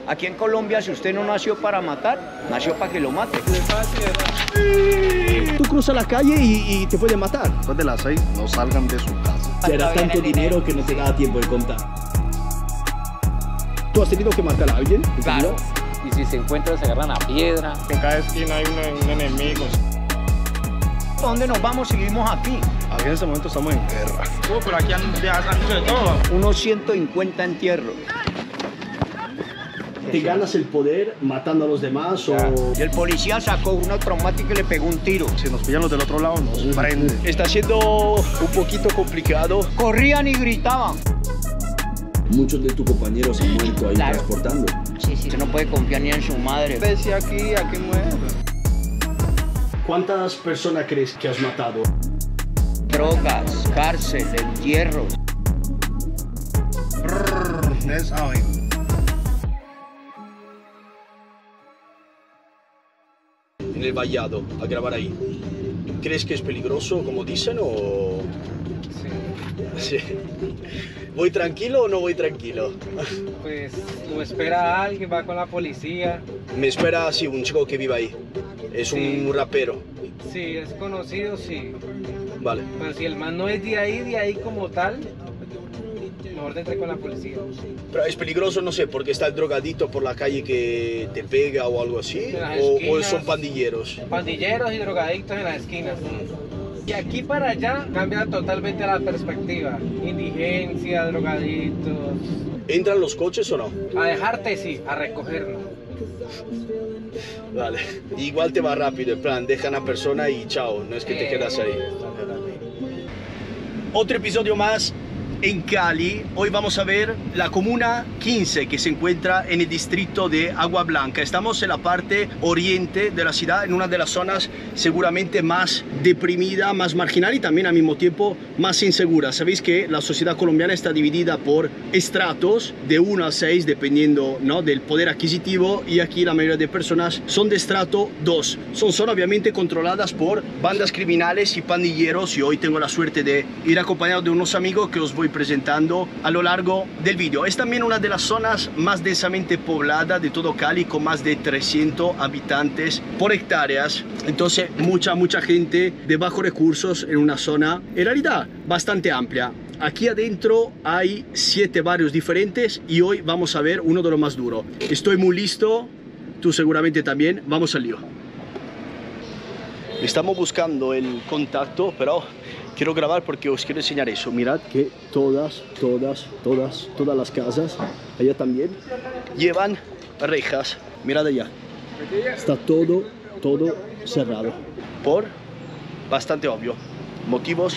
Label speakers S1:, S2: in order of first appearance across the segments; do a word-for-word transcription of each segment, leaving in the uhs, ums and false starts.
S1: Aquí en Colombia, si usted no nació para matar, nació para que lo mate.
S2: Tú cruzas la calle y, y te pueden matar.
S3: Después de las seis, no salgan de su casa.
S2: Era tanto dinero que no te da tiempo de contar. ¿Tú has tenido que matar a alguien?
S4: Claro. Y si se encuentran, se agarran a piedra.
S5: En cada esquina hay un, un enemigo.
S1: ¿A dónde nos vamos si vivimos aquí?
S3: Aquí en este momento estamos en guerra.
S5: Oh, pero aquí han hecho de todo.
S1: Unos ciento cincuenta entierros.
S2: ¿Te ganas el poder matando a los demás o...?
S1: Y el policía sacó una traumática y le pegó un tiro.
S3: Si nos pillan los del otro lado, nos prende.
S2: Está siendo un poquito complicado.
S1: Corrían y gritaban.
S2: Muchos de tus compañeros han muerto ahí
S1: Claro.
S2: transportando.
S1: Sí, sí, no puede confiar ni en su madre.
S5: Pese aquí, aquí muere.
S2: ¿Cuántas personas crees que has matado?
S1: Drogas, cárcel, entierros.
S3: Ustedes saben.
S2: En el vallado, a grabar ahí. ¿Crees que es peligroso, como dicen, o...? Sí. Sí. ¿Voy tranquilo o no voy tranquilo?
S4: Pues lo espera alguien, va con la policía.
S2: Me espera así un chico que vive ahí. Es
S4: Sí.
S2: un rapero.
S4: Sí, es conocido, sí.
S2: Vale.
S4: Pero si el man no es de ahí, de ahí como tal, mejor te trae con la policía.
S2: Pero es peligroso, no sé, porque está el drogadito por la calle que te pega o algo así.
S4: En las
S2: O, o
S4: esquinas.
S2: son pandilleros.
S4: Pandilleros y drogadictos en las esquinas. Y aquí para allá cambia totalmente la perspectiva. Indigencia, drogaditos.
S2: ¿Entran los coches o no?
S4: A dejarte sí, a recogernos.
S2: Vale. Igual te va rápido, en plan, dejan a persona y chao, no es que te
S4: Eh.
S2: quedas ahí. Otro episodio más en Cali. Hoy vamos a ver la comuna quince que se encuentra en el distrito de Agua Blanca. Estamos en la parte oriente de la ciudad, en una de las zonas seguramente más deprimida, más marginal y también al mismo tiempo más insegura. Sabéis que la sociedad colombiana está dividida por estratos de uno a seis dependiendo, ¿no?, del poder adquisitivo, y aquí la mayoría de personas son de estrato dos. Son zonas obviamente controladas por bandas criminales y pandilleros, y hoy tengo la suerte de ir acompañado de unos amigos que os voy presentando a lo largo del vídeo. Es también una de las zonas más densamente pobladas de todo Cali, con más de trescientos habitantes por hectáreas. Entonces mucha mucha gente de bajos recursos en una zona en realidad bastante amplia. Aquí adentro hay siete barrios diferentes y hoy vamos a ver uno de los más duros. Estoy muy listo, tú seguramente también. Vamos al lío. Estamos buscando el contacto, pero quiero grabar porque os quiero enseñar eso. Mirad que todas, todas, todas, todas las casas, allá también, llevan rejas. Mirad allá. Está todo, todo cerrado. Por bastante obvio. Motivos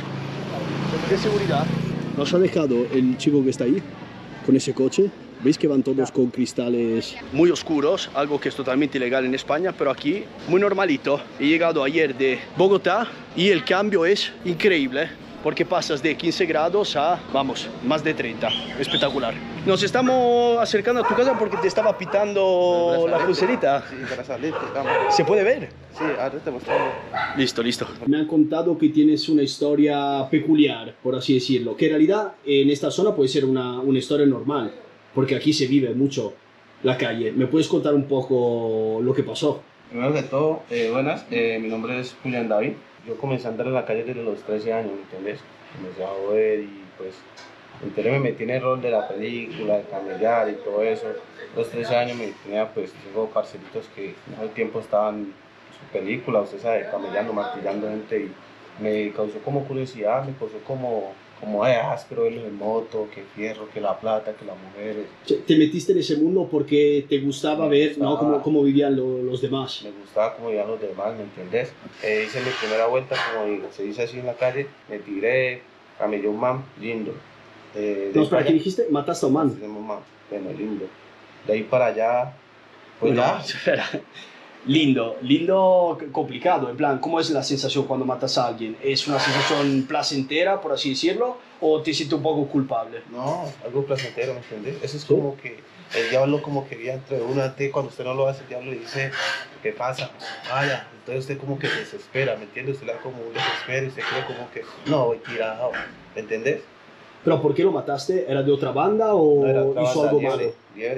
S2: de seguridad. Nos ha dejado el chico que está ahí, con ese coche. ¿Veis que van todos con cristales muy oscuros? Algo que es totalmente ilegal en España, pero aquí muy normalito. He llegado ayer de Bogotá y el cambio es increíble, porque pasas de quince grados a, vamos, más de treinta. Espectacular. Nos estamos acercando a tu casa porque te estaba pitando la pulserita.
S5: Sí, para salir, vamos.
S2: ¿Se puede ver?
S5: Sí, ahora te mostramos.
S2: Listo, listo. Me han contado que tienes una historia peculiar, por así decirlo, que en realidad en esta zona puede ser una, una historia normal, porque aquí se vive mucho la calle. ¿Me puedes contar un poco lo que pasó?
S6: Primero que todo, eh, buenas, eh, mi nombre es Julián David. Yo comencé a andar en la calle desde los trece años, ¿me entiendes? Comencé a ver y pues entonces me metí en el rol de la película, de camellar y todo eso. A los trece años me tenía pues cinco parcelitos que al tiempo estaban en su película, usted sabe, camellando, martillando gente, y me causó como curiosidad, me causó como, como eh, áspero verlo en moto, que fierro, que la plata, que las mujeres.
S2: ¿Te metiste en ese mundo porque te gustaba
S6: Me
S2: ver,
S6: gustaba.
S2: ¿no?, cómo, cómo vivían lo- los demás?
S6: Me gustaba como vivían los demás, ¿me entiendes? Eh, hice mi primera vuelta, como se dice así en la calle, me tiré, camellé un man lindo. Eh, de
S2: No,
S6: ahí
S2: espera,
S6: para
S2: ¿qué
S6: allá-
S2: dijiste? Mataste a un man.
S6: Sí, un man, bueno, lindo. De ahí para allá, pues
S2: Bueno,
S6: ya.
S2: espera. Lindo, lindo, c- complicado. En plan, ¿cómo es la sensación cuando matas a alguien? ¿Es una sensación placentera, por así decirlo, o te sientes un poco culpable?
S6: No, algo placentero, ¿me entiendes? Eso es
S2: Sí.
S6: como que el diablo como que vive entre uno, antes cuando usted no lo hace, el diablo le dice, ¿qué pasa? Vaya, entonces usted como que desespera, ¿me entiendes? Usted le da como un desespero y usted cree como que, no, voy tirado, ¿me entiendes?
S2: ¿Pero por qué lo mataste? ¿Era de otra banda o
S6: No era otra
S2: hizo
S6: banda,
S2: algo
S6: liebre,
S2: malo?
S6: liebre.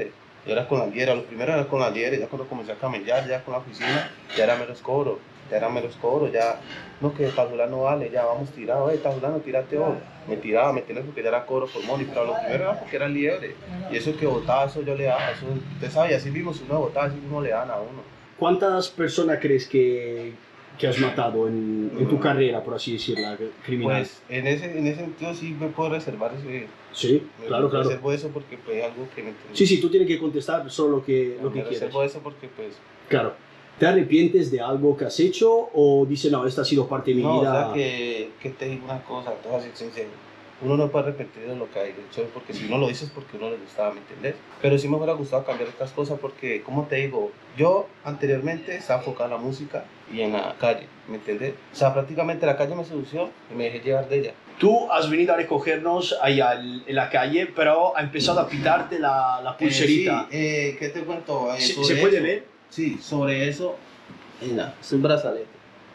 S6: Yo era con la liera, lo primero era con la liera, ya cuando comencé a camellar, ya con la oficina, ya era menos cobro, ya era menos cobro, ya, no, que Tajulá no vale, ya vamos tirado, eh, Tajulá no tírate hoy. Me tiraba, me tenía porque ya era cobro por money, pero lo primero era porque era liebre, y eso que botaba, eso yo le daba, eso, usted sabe, y así mismo, si uno botaba, así mismo le daban a uno.
S2: ¿Cuántas personas crees que, que has matado en, en tu carrera, por así decirlo, criminal?
S6: Pues en ese, en ese sentido sí me puedo reservar ese...
S2: Sí,
S6: me
S2: claro, claro.
S6: reservo eso porque pues algo que me...
S2: Sí, sí, tú tienes que contestar solo lo que, lo que
S6: me
S2: quieres.
S6: reservo eso porque pues...
S2: Claro. ¿Te arrepientes de algo que has hecho o dices, no, esta ha sido parte de mi
S6: No,
S2: vida?
S6: o sea que, que te digo una cosa, te voy a ser sincero. Uno no puede arrepentir de lo que hay hecho, porque si uno lo dice es porque uno le gustaba, ¿me entendés? Pero sí me hubiera gustado cambiar estas cosas porque, como te digo, yo anteriormente estaba enfocado en la música y en la calle, ¿me entendés? O sea, prácticamente la calle me sedució y me dejé llevar de ella.
S2: Tú has venido a recogernos allá en la calle, pero ha empezado a pitarte la, la pulserita.
S6: Eh, sí, eh, ¿qué te cuento? Eh,
S2: ¿Se,
S6: sobre
S2: ¿se puede
S6: eso?
S2: ver?
S6: Sí, sobre eso, mira, es un brazalete.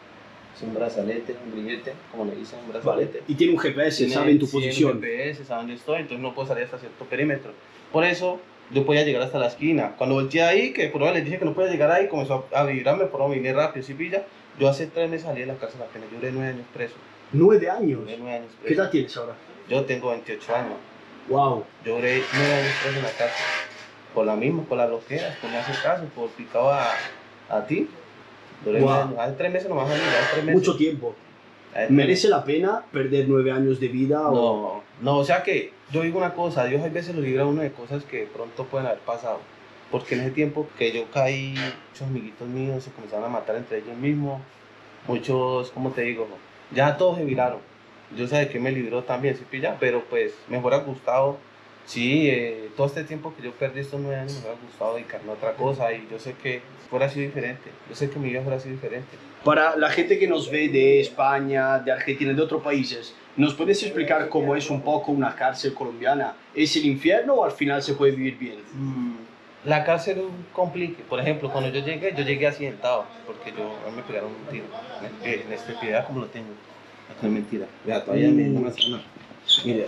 S6: Es un brazalete, un grillete, como le dicen, un brazalete.
S2: Vale. Y tiene un G P S,
S6: Tiene-
S2: sabe en tu
S6: tiene
S2: posición.
S6: un G P S, sabe dónde estoy, entonces no puedo salir hasta cierto perímetro. Por eso yo podía llegar hasta la esquina. Cuando volteé ahí, que por ahora les dije que no podía llegar ahí, comenzó a, a vibrarme, por ahora vine rápido, ¿sí pilla? Yo hace tres meses salí de la cárcel apenas, yo duré nueve años preso.
S2: Nueve años.
S6: Duré nueve años
S2: ¿Qué
S6: preso.
S2: edad tienes ahora?
S6: Yo tengo veintiocho años.
S2: Wow.
S6: Yo duré nueve años preso en la cárcel. Por la misma, por las loqueras, por no hacer caso, por picado a, a ti. Duré
S2: Wow.
S6: nueve años. Hace tres meses nomás salí, hace tres meses.
S2: Mucho tiempo.
S6: Hace tres
S2: ¿Merece la pena perder nueve años de vida? O...
S6: No, no, o sea que yo digo una cosa, Dios a veces lo libra a uno de cosas que de pronto pueden haber pasado. Porque en ese tiempo que yo caí, muchos amiguitos míos se comenzaron a matar entre ellos mismos. Muchos, ¿cómo te digo? Ya todos se viraron. Yo sé de que me libró también, ¿sí pilla? Pero pues me hubiera gustado, sí, eh, todo este tiempo que yo perdí estos nueve años me hubiera gustado dedicarme a otra cosa. Y yo sé que fuera sido diferente. Yo sé que mi vida fuera sido diferente.
S2: Para la gente que nos ve de España, de Argentina, de otros países, ¿nos puedes explicar cómo es un poco una cárcel colombiana? ¿Es el infierno o al final se puede vivir bien?
S6: Mm, La cárcel es un complique. Por ejemplo, cuando yo llegué, yo llegué accidentado, porque yo, a mí me pegaron un tiro. En, el- en este pie, vea cómo lo tengo. No es mentira. Vea, todavía me no me hace nada. Mire,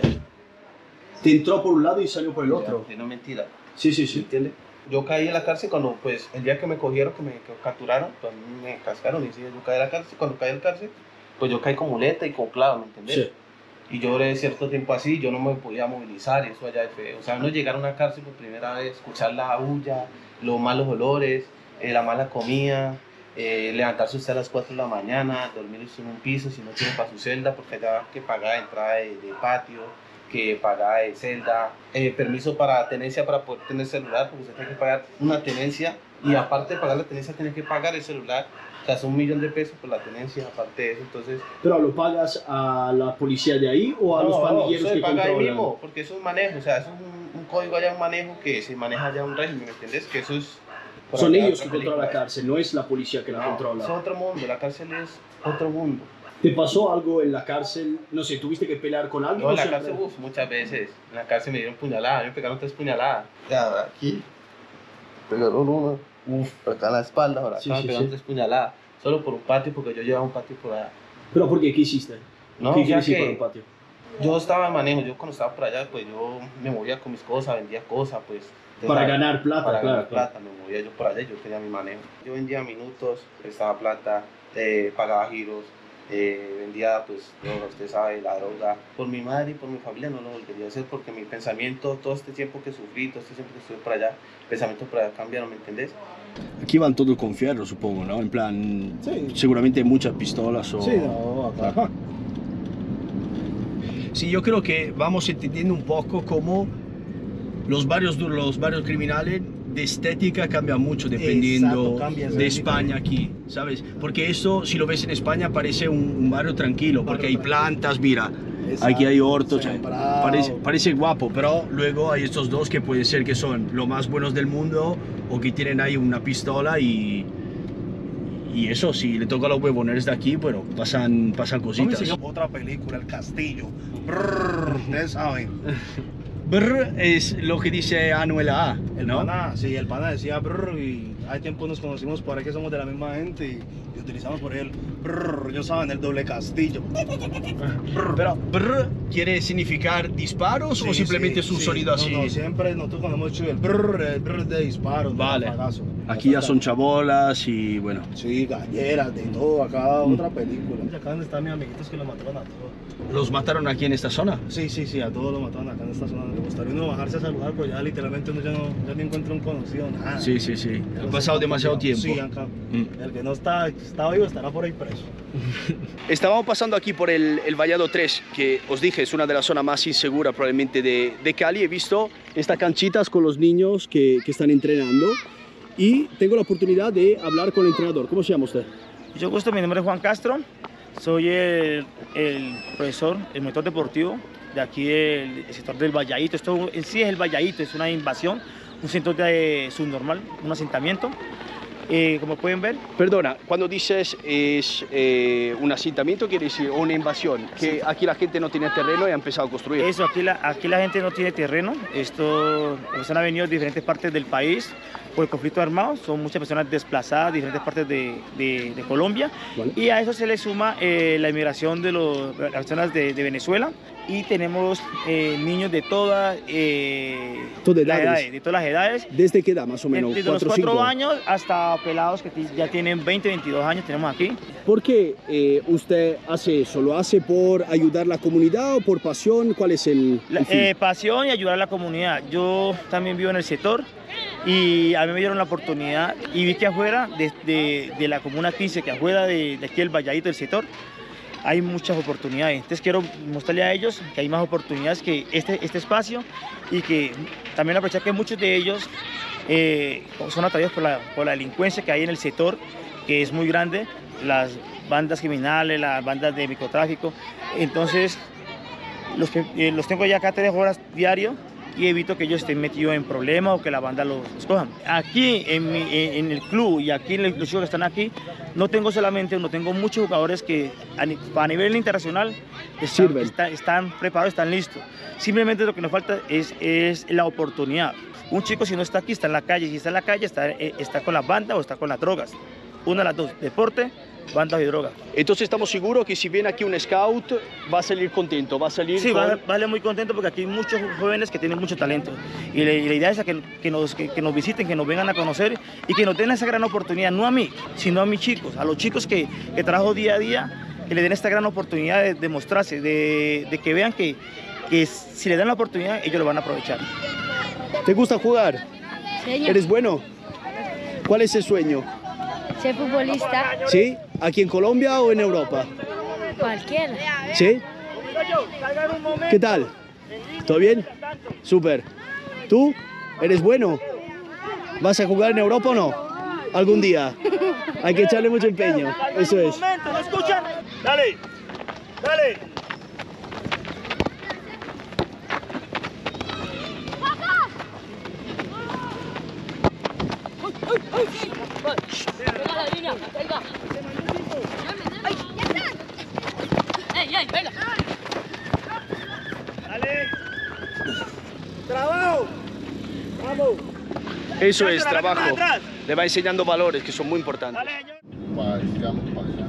S2: Te entró por un lado y salió por el otro.
S6: no es mentira.
S2: Sí, sí,
S6: ¿Sí
S2: sí.
S6: entiende? Yo caí en la cárcel cuando, pues, el día que me cogieron, que me que capturaron, pues a mí me cascaron y sí, yo caí en la cárcel. Cuando caí en la cárcel, pues yo caí con muleta y con clavo, ¿me entiendes?
S2: Sí.
S6: Y yo duré cierto tiempo así, yo no me podía movilizar, y eso allá es feo. O sea, uno llegar a una cárcel por primera vez, escuchar la bulla, los malos olores, eh, la mala comida, eh, levantarse usted a las cuatro de la mañana, dormir usted en un piso si no tiene para su celda, porque allá hay que pagar entrada de, de patio, que pagar de celda, eh, permiso para tenencia para poder tener celular, porque usted tiene que pagar una tenencia, y aparte de pagar la tenencia, tiene que pagar el celular. O sea, son un millón de pesos por la tenencia, aparte de eso, entonces...
S2: ¿Pero lo pagas a la policía de ahí o a los pandilleros
S6: eso se
S2: que
S6: paga ahí
S2: controlan?
S6: mismo, porque eso es un manejo, o sea, eso es un, un código allá, un manejo que se maneja allá un régimen, ¿me entiendes? Que eso es... por
S2: Son
S6: allá
S2: ellos
S6: otra
S2: que controlan la
S6: película.
S2: cárcel, no es la policía que la
S6: No,
S2: controla.
S6: es otro mundo, la cárcel es otro mundo.
S2: ¿Te pasó algo en la cárcel? No sé, ¿tuviste que pelear con alguien?
S6: No, en
S2: o
S6: la
S2: siempre-
S6: cárcel, uf, muchas veces, en la cárcel me dieron puñaladas, me pegaron tres puñaladas. Ya, aquí, pegaron una, uf, acá en la espalda, ahora acá
S2: Sí,
S6: me
S2: sí,
S6: pegaron
S2: sí.
S6: tres puñaladas, solo por un patio, porque yo llevaba un patio por allá.
S2: ¿Pero por qué? ¿Qué hiciste?
S6: No,
S2: ¿Qué
S6: o sea
S2: quieres ir
S6: que-
S2: para un patio?
S6: Yo estaba en manejo, yo cuando estaba por allá, pues yo me movía con mis cosas, vendía cosas, pues. usted
S2: Para
S6: sabe,
S2: ganar plata,
S6: para
S2: claro.
S6: ganar plata, me movía yo por allá, yo tenía mi manejo. Yo vendía minutos, prestaba plata, eh, pagaba giros, eh, vendía, pues, droga, usted sabe, la droga. Por mi madre y por mi familia no lo volvería a hacer porque mi pensamiento, todo este tiempo que sufrí, todo este tiempo que estuve por allá, pensamientos por allá cambiaron, ¿me entendés?
S2: Aquí van todos con fierro, supongo, ¿no? En plan,
S3: Sí.
S2: seguramente muchas pistolas o...
S3: Sí, no, acá.
S2: Sí, yo creo que vamos entendiendo un poco cómo los barrios duros, los barrios criminales de estética cambian mucho dependiendo
S3: Exacto, cambia,
S2: de
S3: sí.
S2: España aquí, ¿sabes? Porque eso, si lo ves en España, parece un, un barrio tranquilo, porque hay plantas, mira, aquí hay hortos,
S3: Sembrado.
S2: parece, parece guapo, pero luego hay estos dos que pueden ser que son los más buenos del mundo o que tienen ahí una pistola y... Y eso, si le toca a los huevoneros de aquí, bueno, pasan, pasan
S3: No me
S2: cositas.
S3: enseñó otra película, El Castillo. Brrr, ustedes saben.
S2: brr es lo que dice Anuel A,
S3: El
S2: ¿no?
S3: pana, sí, el pana decía brr y hay tiempo nos conocimos por ahí que somos de la misma gente y, y utilizamos por él brr, yo saben, el doble castillo.
S2: Pero brr quiere significar disparos o
S3: Sí,
S2: simplemente
S3: sí,
S2: es un
S3: sí.
S2: sonido
S3: No,
S2: así.
S3: No, siempre nosotros cuando hemos hecho el brr, el brr de disparos,
S2: Vale.
S3: de apagazo.
S2: Aquí ya
S3: Nosotros-
S2: son chabolas y bueno.
S3: Sí, galleras, de todo, acá otra película. Acá donde están mis amiguitos que lo mataron a todos.
S2: ¿Los mataron aquí en esta zona?
S3: Sí, sí, sí, a todos lo mataron acá en esta zona. Le gustaría uno bajarse a saludar, pero ya literalmente uno ya no, ya no encuentra un conocido, nada.
S2: Sí, sí, sí.
S3: Ya
S2: Ha
S3: los
S2: pasado
S3: han
S2: demasiado
S3: capturado.
S2: tiempo.
S3: Sí, acá.
S2: Mm.
S3: El que no está, está vivo estará por ahí preso.
S2: Estábamos pasando aquí por el, el Vallado tres, que os dije es una de las zonas más inseguras probablemente de, de Cali. He visto estas canchitas con los niños que, que están entrenando y tengo la oportunidad de hablar con el entrenador. ¿Cómo se llama usted?
S7: Mucho gusto, mi nombre es Juan Castro, soy el, el profesor, el monitor deportivo de aquí del sector del Valladito. Esto en sí es el Valladito, es una invasión, un centro de subnormal, un asentamiento. Eh, como pueden ver,
S2: Perdona, cuando dices es eh, un asentamiento, quiere decir una invasión, que aquí la gente no tiene terreno y ha empezado a construir.
S7: eso, aquí la, aquí la gente no tiene terreno, esto, personas han venido de diferentes partes del país por el conflicto armado, son muchas personas desplazadas de diferentes partes de, de, de Colombia,
S2: Vale.
S7: y a eso se le suma eh, la inmigración de los, las personas de, de Venezuela, y tenemos eh, niños de todas eh,
S2: Todas
S7: las
S2: edades.
S7: edades, de todas las edades,
S2: ¿Desde qué edad más o menos?
S7: desde los
S2: ¿Cuatro o
S7: cuatro
S2: cinco?
S7: años hasta pelados que ti- ya tienen veinte, veintidós años, tenemos aquí.
S2: ¿Por qué eh, usted hace eso? ¿Lo hace por ayudar a la comunidad o por pasión? ¿Cuál es el,
S7: La-
S2: el fin?
S7: eh, pasión y ayudar a la comunidad. Yo también vivo en el sector y a mí me dieron la oportunidad y vi que afuera de, de- de la comuna quince, que afuera de, de aquí el Valladito del sector, hay muchas oportunidades. Entonces quiero mostrarle a ellos que hay más oportunidades que este, este espacio y que también aprovechar que muchos de ellos eh, son atraídos por la, por la delincuencia que hay en el sector, que es muy grande, las bandas criminales, las bandas de microtráfico. Entonces los, que- eh, los tengo ya acá tres horas diario y evito que ellos estén metidos en problemas o que la banda los, los cojan. Aquí en, mi- en- en el club y aquí en los chicos que están aquí, no tengo solamente uno, tengo muchos jugadores que a, ni- a nivel internacional están,
S2: Sirven.
S7: está- están preparados, están listos. Simplemente lo que nos falta es, es la oportunidad. Un chico si no está aquí está en la calle, si está en la calle está, eh, está con las bandas o está con las drogas. Una de las dos, deporte, bandas y drogas.
S2: Entonces estamos seguros que si viene aquí un scout va a salir contento, va a salir
S7: Sí,
S2: con...
S7: vale, vale muy contento porque aquí hay muchos jóvenes que tienen mucho talento y la, y la idea es que, que, nos, que, que nos visiten, que nos vengan a conocer y que nos den esa gran oportunidad, no a mí, sino a mis chicos, a los chicos que, que trabajo día a día, que le den esta gran oportunidad de, de mostrarse, de, de que vean que, que si le dan la oportunidad ellos lo van a aprovechar.
S2: ¿Te gusta jugar?
S8: Señor,
S2: ¿Eres bueno? ¿Cuál es el sueño?
S8: ser futbolista,
S2: ¿Sí? ¿Aquí en Colombia o en Europa?
S8: cualquiera.
S2: ¿Sí? ¿Qué tal? ¿Todo bien? Súper. ¿Tú? ¿Eres bueno? ¿Vas a jugar en Europa o no? Algún día. Hay que echarle mucho empeño. Eso es.
S7: ¿No escuchan? Dale, dale. Dale. Trabajo. Vamos.
S2: Eso es
S7: Atrás,
S2: trabajo.
S7: atrás.
S2: Le va enseñando valores que son muy importantes.
S7: Dale, señor.
S3: Vayamos para allá.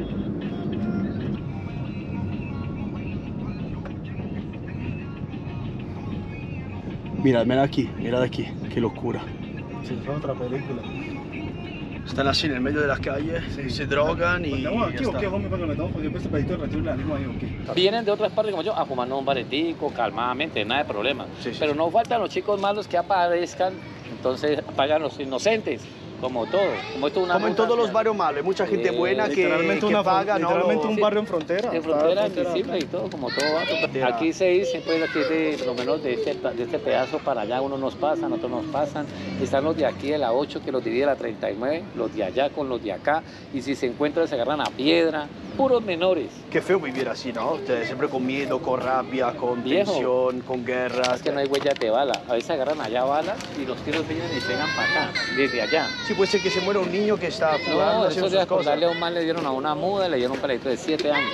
S2: Mirad, mirad aquí, mirad aquí. Qué locura.
S3: Sí, fue otra película.
S2: Están así en el medio de las calles, se drogan y
S3: ¿Estamos
S2: ya
S3: aquí o
S2: está.
S3: qué, homie, cuando me tomo? Yo empecé a pedir el retiro de la lengua ahí, ¿o qué?
S9: Vienen de otras partes como yo a fumarnos un baretico, calmadamente, nada de problema.
S2: Sí, sí,
S9: Pero
S2: sí.
S9: no faltan los chicos malos que aparezcan, entonces pagan los inocentes, como todo. Como, esto es una
S2: Como en
S9: ruta
S2: todos los
S9: hacia-
S2: barrios malos, hay mucha gente
S9: Eh,
S2: buena que,
S3: Literalmente,
S2: que
S3: una,
S2: paga, ¿no?
S3: literalmente un
S9: Sí.
S3: barrio en frontera.
S9: En frontera, invisible y todo, como todo va.
S2: Ya.
S9: Aquí se dice, pues, aquí de, por lo menos de este, de este pedazo para allá, unos nos pasan, otros nos pasan. Están los de aquí de la ocho que los divide la treinta y nueve, los de allá con los de acá, y si se encuentran se agarran a piedra, puros menores.
S2: Qué feo vivir así, ¿no? Ustedes siempre con miedo, con rabia, con
S9: Viejo.
S2: tensión, con guerras.
S9: Es que no hay huellas de bala, a veces agarran allá balas y los tiros vienen y pegan para acá, desde allá.
S2: Sí, puede ser que se muera un niño que está jugando,
S9: No,
S2: haciendo
S9: esos días
S2: sus
S9: por
S2: cosas.
S9: darle a un man le dieron a una muda, le dieron un peladito de siete años.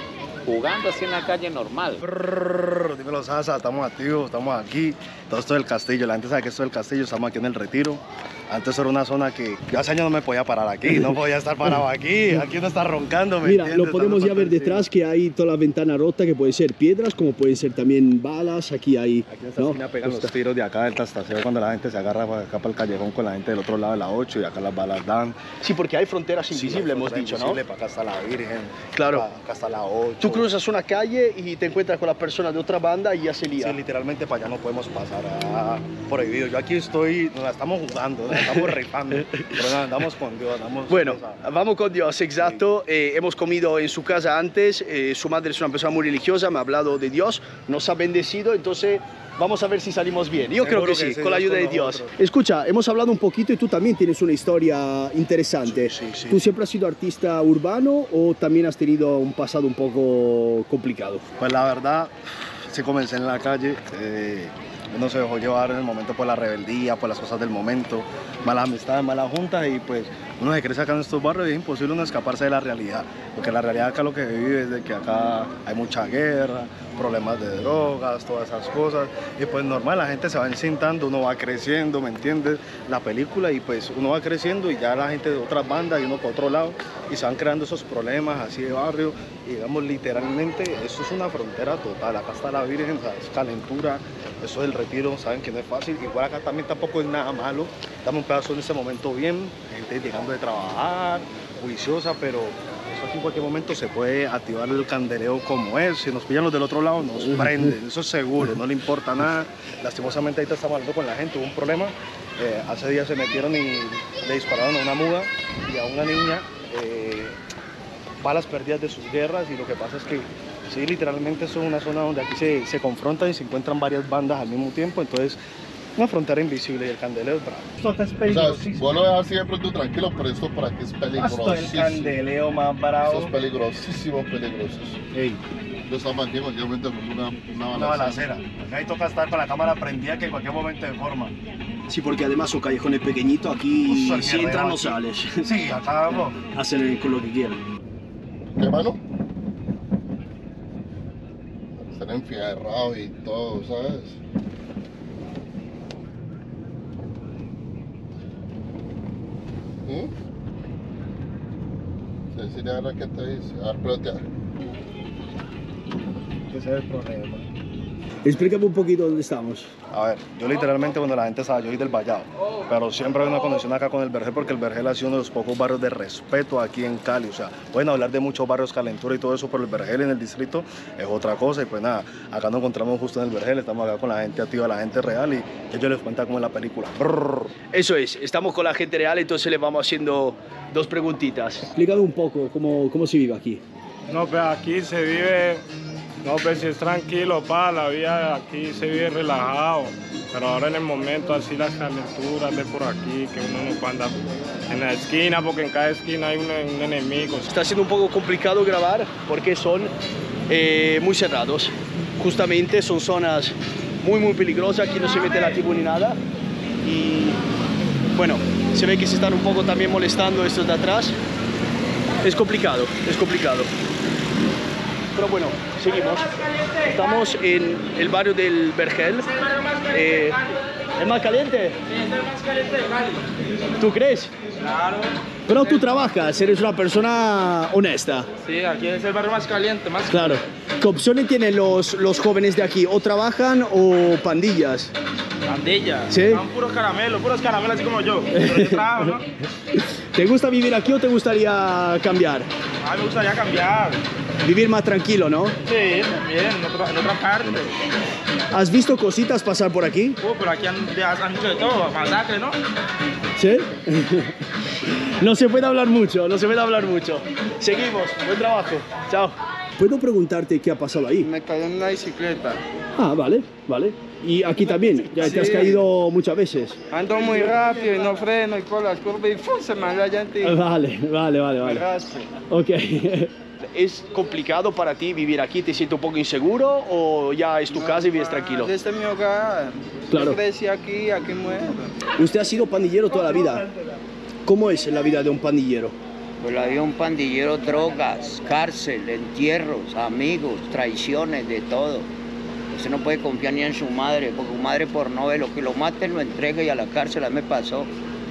S9: jugando así en la calle normal.
S3: Brrr, dímelo, Sasa, estamos activos, estamos aquí. Todo esto del castillo, la gente sabe que esto es el castillo, estamos aquí en el Retiro. Antes era una zona que yo hace años no me podía parar aquí, no podía estar parado aquí, aquí uno está roncando. ¿me
S10: Mira,
S3: entiendes?
S10: lo podemos ya ver
S3: Estamos
S10: detrás que hay toda la ventana rota, que pueden ser piedras, como pueden ser también balas, aquí hay...
S3: Aquí en esta
S10: ¿no?
S3: esquina pegan
S10: Pues
S3: los tiros de acá del tastaseo cuando la gente se agarra para acá para el callejón con la gente del otro lado de la ocho y acá las balas dan.
S2: Sí, porque hay fronteras invisibles, hemos dicho, ¿no?
S3: Para acá está la Virgen,
S2: Claro.
S3: para acá está la ocho.
S2: Tú cruzas una calle y te encuentras con las personas de otra banda y ya se lía.
S3: Sí, literalmente para allá no podemos pasar, ah, prohibido. Yo aquí estoy, nos la estamos jugando, nos la estamos rifando, pero nada, andamos con Dios, andamos...
S2: Bueno,
S3: o
S2: vamos con Dios, exacto. Eh, hemos comido en su casa antes, eh, su madre es una persona muy religiosa, me ha hablado de Dios, nos ha bendecido, entonces vamos a ver si salimos bien. Yo creo
S3: Seguro
S2: que,
S3: que
S2: sí,
S3: sí,
S2: con la
S3: Dios
S2: ayuda
S3: con
S2: de Dios.
S3: nosotros.
S10: Escucha, hemos hablado un poquito y tú también tienes una historia interesante.
S3: Sí, sí, sí.
S10: ¿Tú siempre has sido artista urbano o también has tenido un pasado un poco complicado?
S3: Pues la verdad, sí comencé en la calle, eh, uno se dejó llevar en el momento por la rebeldía, por las cosas del momento, malas amistades, malas juntas y pues uno se crece acá en estos barrios y es imposible uno escaparse de la realidad, porque la realidad acá lo que se vive es de que acá hay mucha guerra, problemas de drogas, todas esas cosas y pues normal, la gente se va encintando, uno va creciendo, ¿me entiendes? La película y pues uno va creciendo y ya la gente de otras bandas y uno por otro lado y se van creando esos problemas así de barrio y digamos literalmente eso es una frontera total, acá está la Virgen, ¿sabes? Calentura, eso del Retiro, saben que no es fácil, igual acá también tampoco es nada malo, estamos un pedazo en ese momento bien, gente llegando de trabajar, juiciosa, pero eso aquí en cualquier momento se puede activar el candeleo como es, si nos pillan los del otro lado nos prenden, eso es seguro, no le importa nada, lastimosamente ahorita estamos hablando con la gente, hubo un problema, eh, hace días se metieron y le dispararon a una muda y a una niña, eh, balas perdidas de sus guerras y lo que pasa es que sí, literalmente eso es una zona donde aquí se, se confrontan y se encuentran varias bandas al mismo tiempo, entonces una frontera invisible y el candeleo es bravo. Esto es
S11: peligrosísimo. O sea, vos lo dejas siempre tú tranquilo, pero esto por aquí es peligrosísimo.
S3: Esto es el candeleo más bravo.
S11: Esto es peligrosísimo, peligrosísimo.
S3: Ey.
S11: Yo estaba aquí, en cualquier momento una, una
S3: Una balacera. Acá ahí toca estar con la cámara prendida que en cualquier momento de forma.
S10: Sí, porque además son callejones pequeñitos, aquí
S3: Uf,
S10: si entras no
S3: aquí.
S10: sales.
S3: Sí, acá vamos.
S10: Hacen con lo que quieran.
S11: ¿Qué mano? Están enfierrados y todo, ¿sabes? ¿Mm? Sí, sí, ahora que te dice. A ver, pero te...
S3: Ese es el problema.
S10: Explícame un poquito dónde estamos.
S3: A ver, yo literalmente cuando la gente sabe, yo soy del Vallado, pero siempre hay una conexión acá con el Vergel porque el Vergel ha sido uno de los pocos barrios de respeto aquí en Cali. O sea, pueden hablar de muchos barrios calentura y todo eso, pero el Vergel en el distrito es otra cosa. Y pues nada, acá nos encontramos justo en el Vergel, estamos acá con la gente activa, la gente real y ellos les cuentan como en la película. Brrr.
S2: Eso es, estamos con la gente real, entonces le vamos haciendo dos preguntitas.
S10: Explícame un poco cómo, cómo se vive aquí.
S12: No, pues aquí se vive, no, pues si es tranquilo, pa, la vida aquí se vive relajado, pero ahora en el momento así las calenturas de por aquí, que uno no puede andar en la esquina, porque en cada esquina hay un, un enemigo.
S2: Está siendo un poco complicado grabar porque son eh, muy cerrados, justamente son zonas muy muy peligrosas, aquí no se mete la tribu ni nada y bueno, se ve que se están un poco también molestando estos de atrás, es complicado, es complicado. Pero bueno, seguimos. Estamos en el barrio del Vergel. Eh, ¿Es más caliente?
S13: Sí, es más caliente de Cali.
S2: ¿Tú crees?
S13: Claro.
S10: Pero tú trabajas, eres una persona honesta.
S13: Sí, aquí es el barrio más caliente, más
S10: Claro. ¿Qué opciones tienen los, los jóvenes de aquí? ¿O trabajan o pandillas?
S13: Pandillas.
S10: ¿Sí?
S13: Son puros caramelos, puros caramelos así como yo. Pero yo trabajo, ¿no?
S10: ¿Te gusta vivir aquí o te gustaría cambiar?
S13: A mí me gustaría cambiar.
S10: Vivir más tranquilo, ¿no?
S13: Sí, también, en otra, en otra parte.
S10: ¿Has visto cositas pasar por aquí?
S13: Uh, pero aquí han, han hecho de todo, masacre, ¿no?
S10: ¿Sí? No se puede hablar mucho, no se puede hablar mucho.
S2: Seguimos, buen trabajo. Chao.
S10: ¿Puedo preguntarte qué ha pasado ahí?
S5: Me caí en una bicicleta.
S10: Ah, vale, vale. ¿Y aquí también? ¿Ya te
S5: Sí.
S10: has caído muchas veces?
S5: Ando muy rápido y no freno y con las curvas y ¡fum! Se me va la llanta y
S10: Vale, vale, vale,
S5: me
S10: vale.
S5: raspo.
S10: Ok.
S2: ¿Es complicado para ti vivir aquí? ¿Te sientes un poco inseguro o ya es tu casa y vives tranquilo?
S5: Este es mi hogar.
S10: Claro.
S5: Yo crecí aquí, aquí muero.
S10: Usted ha sido pandillero toda la vida. ¿Cómo es la vida de un pandillero?
S1: Pues la vida de un pandillero, drogas, cárcel, entierros, amigos, traiciones, de todo. Usted no puede confiar ni en su madre, porque su madre por no ver lo que lo maten, lo entrega y a la cárcel. A mí me pasó.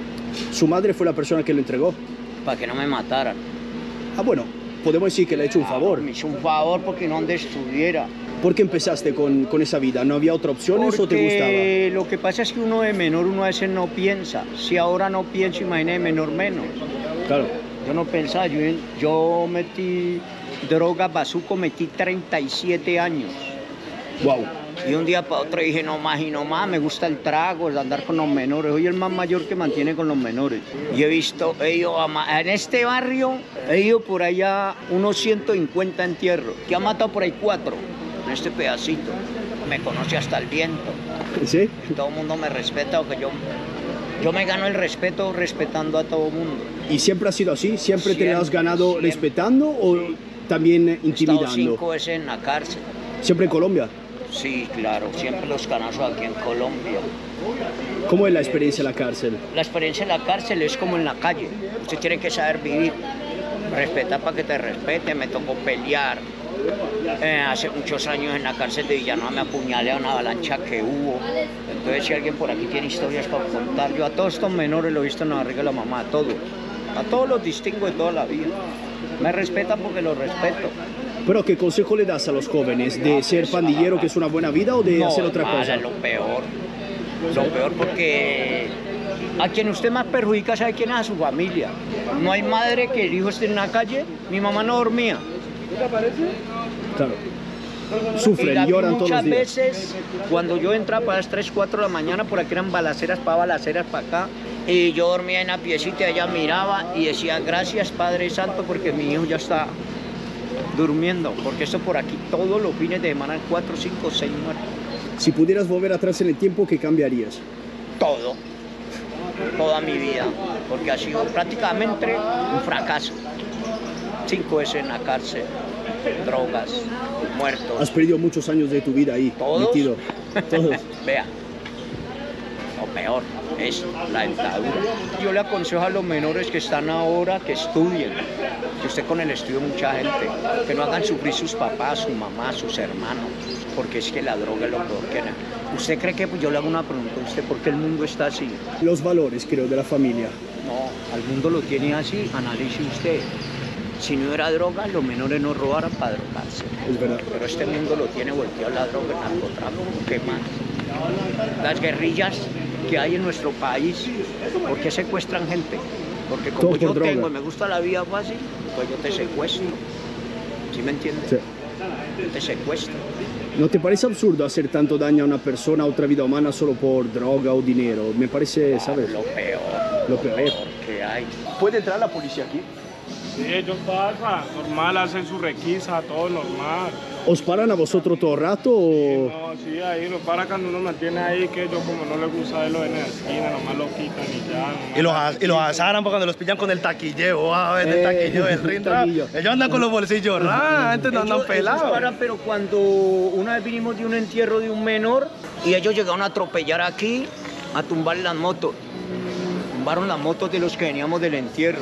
S10: ¿Su madre fue la persona que lo entregó?
S1: Para que no me mataran.
S10: Ah, bueno, podemos decir que le ha hecho un favor.
S1: Me hizo un favor porque no donde estuviera.
S10: ¿Por qué empezaste con, con esa vida? ¿No había otras opciones
S1: porque
S10: o te gustaba?
S1: Lo que pasa es que uno de menor, uno a veces no piensa. Si ahora no pienso, imagínate de menor menos.
S10: Claro.
S1: Yo no pensaba, yo, yo metí droga, bazuco, metí treinta y siete años.
S10: Wow.
S1: Y un día para otro dije, no más y no más, me gusta el trago, el andar con los menores. Soy el más mayor que mantiene con los menores. Y he visto, he ido a, en este barrio, he ido por allá unos ciento cincuenta entierros, que ha matado por ahí cuatro, en este pedacito. Me conoce hasta el viento.
S10: ¿Sí?
S1: Todo el mundo me respeta, porque yo, yo me gano el respeto respetando a todo el mundo.
S10: ¿Y siempre ha sido así? ¿Siempre,
S1: Siempre,
S10: te lo has ganado
S1: siempre.
S10: respetando o también
S1: He
S10: intimidando?
S1: estado cinco veces en la cárcel.
S10: ¿Siempre en Colombia?
S1: Sí, claro, siempre los canazos aquí en Colombia.
S10: ¿Cómo es la experiencia en la cárcel?
S1: La experiencia en la cárcel es como en la calle. Usted tiene que saber vivir. Respetar para que te respete. Me tocó pelear. Eh, hace muchos años en la cárcel de Villanueva me apuñalé a una avalancha que hubo. Entonces, si alguien por aquí tiene historias para contar, yo a todos estos menores lo he visto en la barriga de la mamá, a todos. A todos los distingo de toda la vida. Me respetan porque los respeto.
S10: ¿Pero qué consejo le das a los jóvenes? ¿De ser pandillero, que es una buena vida, o de
S1: No,
S10: hacer otra
S1: mala,
S10: cosa?
S1: Es lo peor. Lo peor porque a quien usted más perjudica, ¿sabe quién es? A su familia. No hay madre que el hijo esté en la calle. Mi mamá no dormía.
S13: ¿Qué te parece?
S10: Claro. Sufren,
S1: Y la vi
S10: lloran todos los
S1: muchas
S10: días.
S1: veces, cuando yo entraba para las tres, cuatro de la mañana, por aquí eran balaceras para balaceras para acá. Y yo dormía en la piecita, ella miraba y decía, gracias Padre Santo, porque mi hijo ya está durmiendo. Porque esto por aquí todos los fines de semana, cuatro, cinco, seis muertos.
S10: Si pudieras volver atrás en el tiempo, ¿qué cambiarías?
S1: Todo, toda mi vida, porque ha sido prácticamente un fracaso. Cinco veces en la cárcel, drogas, muertos.
S10: Has perdido muchos años de tu vida ahí,
S1: ¿Todos?
S10: metido. Todos.
S1: Vea, lo peor es la dictadura. Yo le aconsejo a los menores que están ahora que estudien, que usted con el estudio mucha gente, que no hagan sufrir sus papás, su mamá, sus hermanos, porque es que la droga es lo peor que era. ¿Usted cree que, pues yo le hago una pregunta a usted, por qué el mundo está así?
S10: Los valores, creo, de la familia.
S1: No, al mundo lo tiene así, analice usted. Si no era droga, los menores no robaran para drogarse.
S10: Es verdad.
S1: Pero este mundo lo tiene volteado la droga, el narcotráfico, ¿qué más? Las guerrillas que hay en nuestro país, ¿por qué secuestran gente? Porque como
S10: Todo por
S1: yo
S10: droga.
S1: tengo y me gusta la vida fácil, pues yo te secuestro. ¿Sí me entiendes?
S10: Sí.
S1: Yo te secuestro.
S10: ¿No te parece absurdo hacer tanto daño a una persona, a otra vida humana, solo por droga o dinero? Me parece, ¿sabes?
S1: Lo peor,
S10: Lo peor.
S1: que hay.
S2: ¿Puede entrar la policía aquí?
S12: Sí, ellos pasan, normal, hacen su requisa, todo normal.
S10: ¿Os paran a vosotros todo el rato o...?
S12: No, sí, ahí lo para cuando uno mantiene ahí, que ellos como no les gusta verlo en la esquina, nomás lo quitan y ya.
S3: Y los, as- y los asaran porque cuando los pillan con el taquilleo, a ver, el
S10: Eh,
S3: taquilleo, el rin, ra.
S10: taquillo.
S3: Ellos andan con los bolsillos, ra, antes no andan
S1: Ellos- ellos
S3: pelados.
S1: paran, pero cuando una vez vinimos de un entierro de un menor y ellos llegaron a atropellar aquí, a tumbar las motos. Tumbaron las motos de los que veníamos del entierro.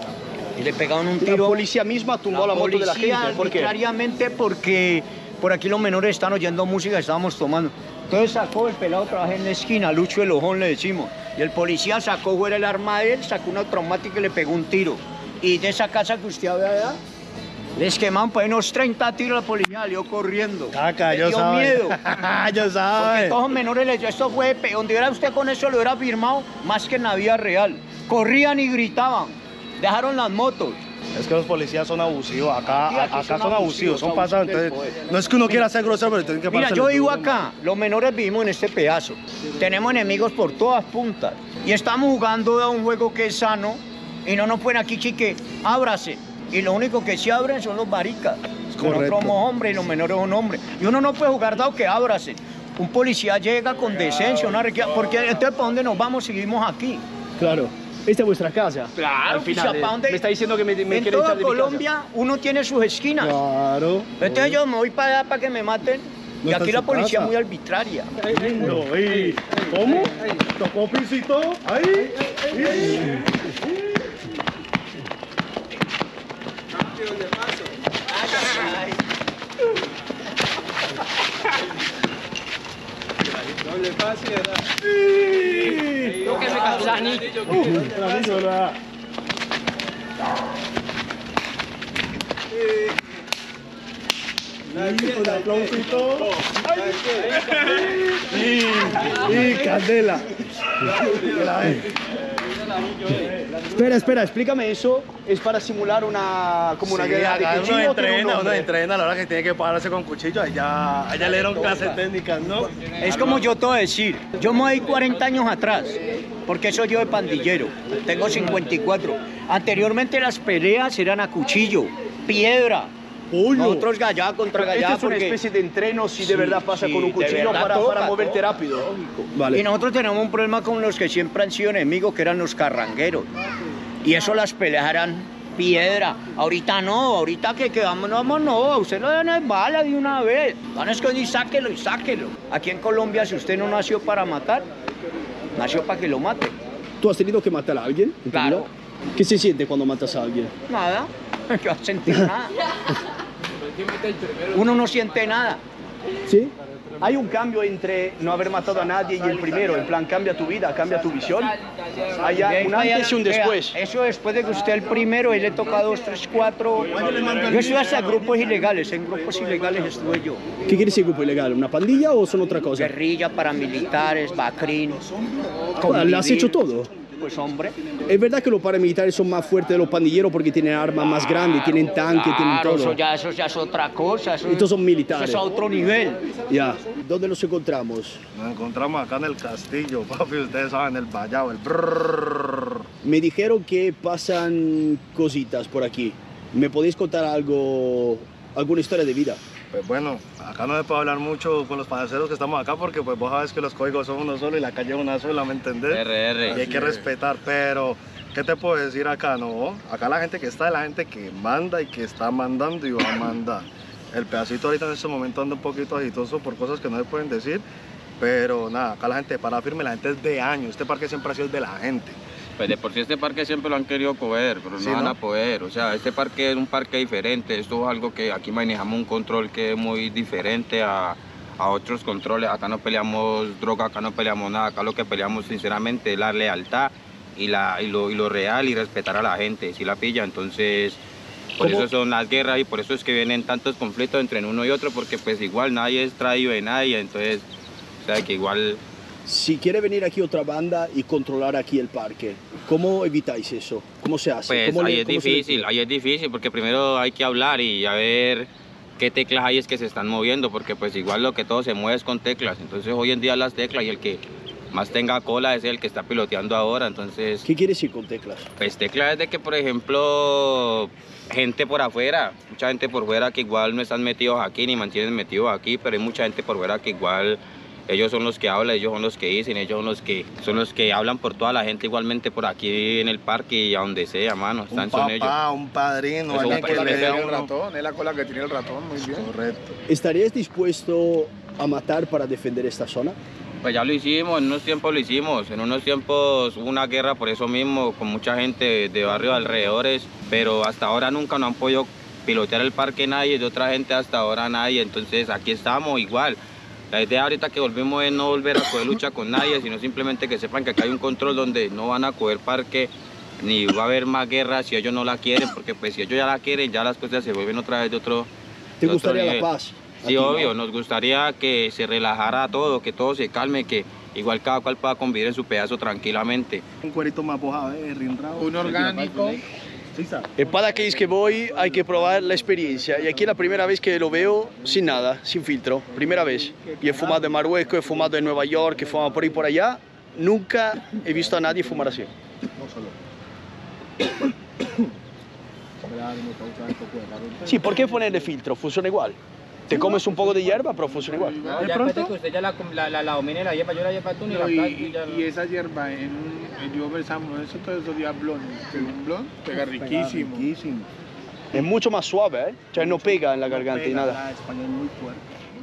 S1: Y le pegaron un
S2: La
S1: tiro.
S2: policía misma tumbó la, moto de la gente.
S1: policía,
S2: ¿Por qué?
S1: arbitrariamente porque por aquí los menores están oyendo música, estábamos tomando. Entonces sacó el pelado, trabaja en la esquina, Lucho el Ojón le decimos. Y el policía sacó fuera el arma de él, sacó una traumática y le pegó un tiro. Y de esa casa que usted ve allá, les quemaron por ahí unos treinta tiros, la policía salió corriendo.
S3: Caca,
S1: Le
S3: yo
S1: dio
S3: sabe.
S1: miedo.
S3: yo
S1: Porque
S3: sabe.
S1: todos los menores les dio, esto fue, pe- donde era usted con eso lo hubiera firmado más que en la vida real. Corrían y gritaban, dejaron las motos.
S3: Es que los policías son abusivos, acá,
S1: Sí, aquí
S3: acá
S1: son
S3: son abusivos, son
S1: abusivos
S3: pasados.
S1: del
S3: Entonces,
S1: poder.
S3: no es que uno quiera ser grosero, pero tienen que
S1: Mira,
S3: pararse
S1: yo
S3: los
S1: vivo
S3: duros,
S1: acá, los menores vivimos en este pedazo. Tenemos enemigos por todas puntas. Y estamos jugando a un juego que es sano y no nos pueden aquí, chique, ábrase. Y lo único que se abren son los baricas. Nosotros
S10: Correcto.
S1: somos hombres y los menores son hombres. Y uno no puede jugar dado que ábrase. Un policía llega con decencia, una requia- porque entonces ¿para dónde nos vamos? Seguimos aquí.
S10: Claro. ¿Esta es vuestra casa?
S1: Claro,
S2: Al final,
S1: ¿para dónde?
S2: me está diciendo que me, me
S1: En
S2: quiere
S1: toda
S2: echar de mi casa.
S1: Colombia uno tiene sus esquinas.
S10: Claro.
S1: Entonces yo me voy para allá para que me maten.
S10: No
S1: Y
S10: está
S1: aquí
S10: en
S1: la
S10: su
S1: policía
S10: casa.
S1: es muy arbitraria.
S3: No, ey, ¿cómo? ¿Tocó pisito? Ahí.
S10: Un aplausito. Y, y candela. Espera, espera, explícame eso. ¿Es para simular una como una
S3: Sí,
S10: guerra de
S3: acá
S10: cuchillo?
S3: uno
S10: o tiene un
S3: entrena, uno
S10: nombre?
S3: entrena a la hora que tiene que pararse con cuchillo. Allá, allá le dieron clases técnicas, ¿no?
S1: Es como yo te voy a decir, yo me voy cuarenta años atrás, porque soy yo de pandillero, tengo cincuenta y cuatro. Anteriormente las peleas eran a cuchillo, piedra. Nosotros gallá contra
S10: Pero
S1: gallá.
S10: esta es una
S1: porque-
S10: especie de entreno si
S1: Sí,
S10: de verdad pasa
S1: sí,
S10: con un
S1: de
S10: cuchillo
S1: verdad
S10: para,
S1: toca,
S10: para moverte
S1: toca.
S10: rápido.
S1: Y nosotros tenemos un problema con los que siempre han sido enemigos, que eran los carrangueros. Y eso las peleas eran piedra. Ahorita no, ahorita que quedamos, no, no, no, a usted lo dan de bala de una vez. Van a esconder y sáquelo y sáquelo. Aquí en Colombia, si usted no nació para matar, nació para que lo mate.
S10: ¿Tú has tenido que matar a alguien? en tu
S1: Claro.
S10: vida? ¿Qué se siente cuando matas a alguien?
S1: Nada, que va a sentir nada. Uno no siente nada.
S10: ¿Sí? Hay un cambio entre no haber matado a nadie y el primero. En plan, cambia tu vida, cambia tu visión. Hay un antes y un después.
S1: Vea, eso después de que usted el primero, él le toca dos, tres, cuatro. Yo estuve hasta grupos ilegales, en grupos ilegales estuve yo.
S10: ¿Qué quiere decir grupo ilegal? ¿Una pandilla o son otra cosa?
S1: Guerrilla, paramilitares, Bacrín.
S10: Ah, ¿le has hecho todo?
S1: Pues hombre.
S10: ¿Es verdad que los paramilitares son más fuertes de los pandilleros porque tienen armas más grandes, tienen tanques, tienen
S1: Claro,
S10: todo?
S1: eso ya, eso ya es otra cosa. Eso,
S10: Estos son militares.
S1: Eso es a otro nivel.
S10: Ya. ¿Dónde los encontramos?
S3: Nos encontramos acá en el castillo, papi, ustedes saben, el vallado, el brrrr.
S10: Me dijeron que pasan cositas por aquí. ¿Me podéis contar algo, alguna historia de vida?
S3: Pues bueno, acá no se puede hablar mucho con los parceros que estamos acá porque pues vos sabes que los códigos son uno solo y la calle es una sola, ¿me entendés?
S6: R R.
S3: Y hay que respetar, pero ¿qué te puedo decir acá? No, acá la gente que está es la gente que manda y que está mandando y va a mandar. El pedacito ahorita en este momento anda un poquito agitoso por cosas que no se pueden decir, pero nada, acá la gente para firme, la gente es de años, este parque siempre ha sido de la gente.
S14: Pues de por sí este parque siempre lo han querido coger, pero no
S3: Sí,
S14: van
S3: ¿no?
S14: a poder. O sea, este parque es un parque diferente. Esto es algo que aquí manejamos un control que es muy diferente a, a otros controles. Acá no peleamos droga, acá no peleamos nada. Acá lo que peleamos sinceramente es la lealtad y, la, y, lo, y lo real y respetar a la gente, si la pilla. Entonces, por
S10: ¿Cómo?
S14: eso son las guerras y por eso es que vienen tantos conflictos entre uno y otro, porque pues igual nadie es traído de nadie. Entonces, o sea, que igual...
S10: Si quiere venir aquí otra banda y controlar aquí el parque, ¿cómo evitáis eso? ¿Cómo se hace?
S14: Pues
S10: ¿Cómo
S14: ahí
S10: le-
S14: es
S10: cómo se le-
S14: difícil, ahí es difícil porque primero hay que hablar y a ver qué teclas hay es que se están moviendo, porque pues igual lo que todo se mueve es con teclas. Entonces hoy en día las teclas y el que más tenga cola es el que está piloteando ahora. Entonces,
S10: ¿Qué quiere decir con teclas?
S14: pues teclas es de que, por ejemplo, gente por afuera, mucha gente por fuera que igual no están metidos aquí ni mantienen metidos aquí, pero hay mucha gente por fuera que igual ellos son los que hablan, ellos son los que dicen, ellos son los que son los que hablan por toda la gente igualmente por aquí en el parque y a donde sea, mano, están
S3: Un
S14: son ellos.
S3: papá, un padrino,
S14: Eso,
S3: alguien
S14: un
S3: que
S14: padrino.
S3: le dé a
S15: el
S3: uno.
S15: ratón, es la cola que tiene el ratón, muy bien.
S3: Correcto.
S10: ¿Estarías dispuesto a matar para defender esta zona?
S14: Pues ya lo hicimos, en unos tiempos lo hicimos, en unos tiempos hubo una guerra por eso mismo, con mucha gente de barrios alrededores, pero hasta ahora nunca nos han podido pilotear el parque nadie, de otra gente hasta ahora nadie, entonces aquí estamos igual. La idea ahorita que volvimos es no volver a coger lucha con nadie, sino simplemente que sepan que acá hay un control donde no van a coger parque, ni va a haber más guerra si ellos no la quieren, porque pues si ellos ya la quieren, ya las cosas se vuelven otra vez de otro
S10: ¿Te
S14: de otro
S10: gustaría la
S14: nivel.
S10: paz?
S14: Sí,
S10: A ti,
S14: obvio,
S10: ¿no?
S14: nos gustaría que se relajara todo, que todo se calme, que igual cada cual pueda convivir en su pedazo tranquilamente.
S3: Un cuerito más bojado, eh, rindrado.
S15: Un orgánico.
S10: En cada case que voy hay que probar la experiencia y aquí es la primera vez que lo veo sin nada, sin filtro, primera vez. Y he fumado en Marruecos, he fumado en Nueva York, he fumado por ahí y por allá, nunca he visto a nadie fumar así. Sí, ¿por qué ponerle filtro? Funciona igual. Te comes un poco de hierba, pero funciona igual.
S16: No, ya después de que usted ya la, la, la, la domine la hierba, yo la hierba tú ni la
S15: No, y,
S16: plata y ya
S15: y esa hierba, en un, en yo pensamos, eso todos esos días blones, que un blon pega riquísimo.
S3: riquísimo.
S10: Es mucho más suave, ¿eh? O sea, no pega en la garganta y nada.
S3: Ah, español muy fuerte.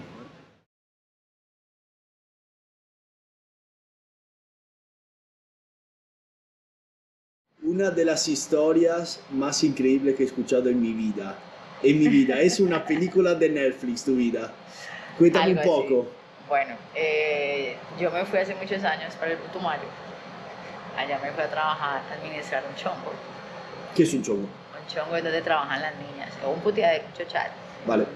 S10: Una de las historias más increíbles que he escuchado en mi vida. En mi vida. Es una película de Netflix, tu vida. Cuéntame
S17: Algo
S10: un poco.
S17: así. Bueno, eh, yo me fui hace muchos años para el Putumayo Allá me fui a trabajar, a administrar un chongo.
S10: ¿Qué es un chongo?
S17: Un chongo es donde trabajan las niñas, o un puteadero, un chochal.
S10: Vale.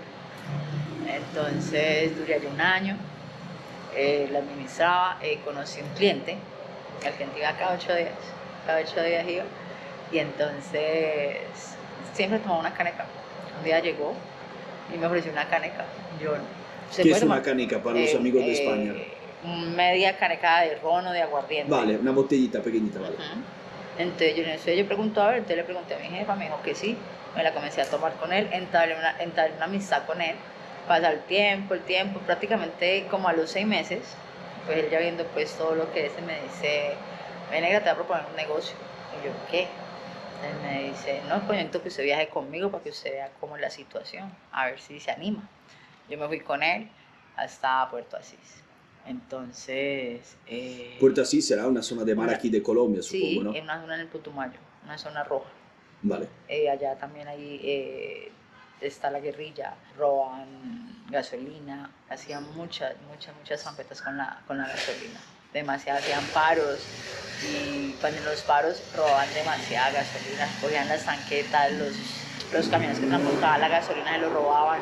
S17: Entonces duré allí un año, eh, la administraba, eh, conocí un cliente, el cliente iba cada ocho días, cada ocho días iba, y entonces siempre tomaba una caneca. Un día llegó y me ofreció una caneca. Yo, ¿se
S10: ¿Qué
S17: puede
S10: es una
S17: tomar?
S10: caneca para los
S17: Eh,
S10: amigos de
S17: eh,
S10: España?
S17: Media caneca de ron o de aguardiente.
S10: Vale, una botellita pequeñita, vale.
S17: Ujú. Entonces yo, entonces yo pregunto, a ver, entonces le pregunté a mi jefa, me dijo que sí, me la comencé a tomar con él, entablé una, entablé una amistad con él, pasa el tiempo, el tiempo, prácticamente como a los seis meses, pues él ya viendo pues todo lo que es, él me dice, ven negra, te voy a proponer un negocio. Y yo, ¿qué? Él me dice, no, pues necesito que usted viaje conmigo para que usted vea cómo es la situación, a ver si se anima. Yo me fui con él hasta Puerto Asís. Entonces... Eh,
S10: Puerto Asís será una zona de mar
S17: una-
S10: aquí de Colombia,
S17: sí,
S10: supongo, ¿no?
S17: en una zona en el Putumayo, una zona roja.
S10: Vale.
S17: Eh, allá también ahí eh, está la guerrilla, roban gasolina, hacían muchas, muchas, muchas zampetas con la, con la gasolina. Demasiado, hacían paros y cuando en los paros robaban demasiada gasolina, cogían las tanquetas, los, los camiones que transportaban la gasolina se los robaban.